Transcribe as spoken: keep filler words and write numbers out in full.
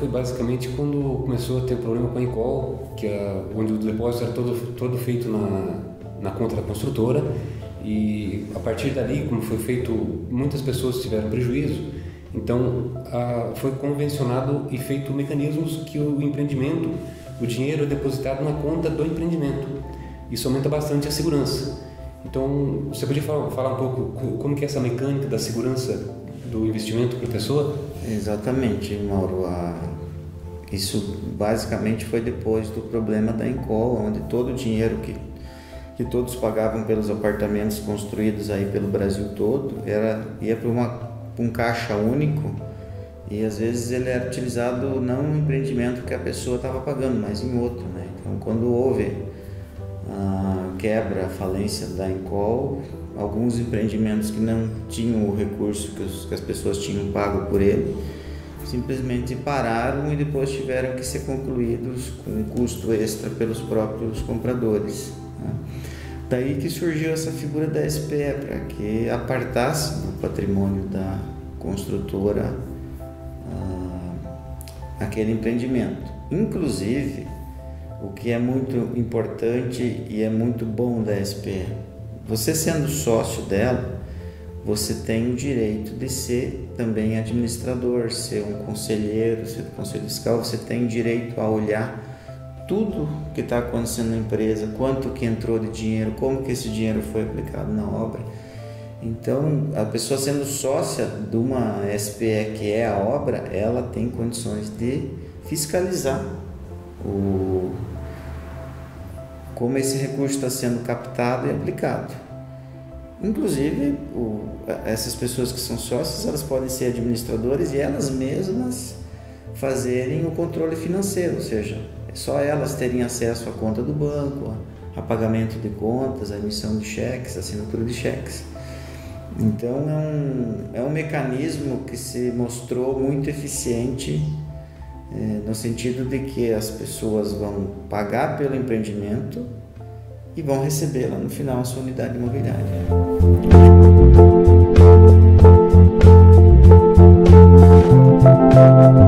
foi basicamente quando começou a ter problema com a Encol, que é onde o depósito era todo, todo feito na, na conta da construtora, e a partir dali, como foi feito, muitas pessoas tiveram prejuízo. Então a, foi convencionado e feito mecanismos que o empreendimento, o dinheiro é depositado na conta do empreendimento. Isso aumenta bastante a segurança. Então você podia falar, falar um pouco como que é essa mecânica da segurança do investimento para a pessoa? Exatamente, Mauro. A... Isso basicamente foi depois do problema da Encol, onde todo o dinheiro que, que todos pagavam pelos apartamentos construídos aí pelo Brasil todo era, ia para uma, um caixa único, e às vezes ele era utilizado não no empreendimento que a pessoa estava pagando, mas em outro, né? Então, quando houve a quebra, a falência da Encol, alguns empreendimentos que não tinham o recurso que, os, que as pessoas tinham pago por ele, simplesmente pararam e depois tiveram que ser concluídos com um custo extra pelos próprios compradores, né? Daí que surgiu essa figura da S P E, para que apartasse do patrimônio da construtora ah, aquele empreendimento. Inclusive, o que é muito importante e é muito bom da S P E, você sendo sócio dela, você tem o direito de ser também administrador, ser um conselheiro, ser do conselho fiscal. Você tem direito a olhar tudo que está acontecendo na empresa, quanto que entrou de dinheiro, como que esse dinheiro foi aplicado na obra. Então, a pessoa sendo sócia de uma S P E que é a obra, ela tem condições de fiscalizar o, como esse recurso está sendo captado e aplicado. Inclusive, o, essas pessoas que são sócias, elas podem ser administradoras e elas mesmas fazerem o controle financeiro, ou seja, só elas terem acesso à conta do banco, a, a pagamento de contas, a emissão de cheques, a assinatura de cheques. Então, é um, é um mecanismo que se mostrou muito eficiente, é, no sentido de que as pessoas vão pagar pelo empreendimento e vão receber lá no final a sua unidade imobiliária.